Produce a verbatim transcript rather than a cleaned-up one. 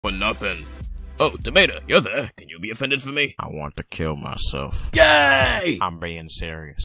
For nothing. Oh, Tomater, you're there. Can you be offended for me? I want to kill myself. Yay! I'm being serious.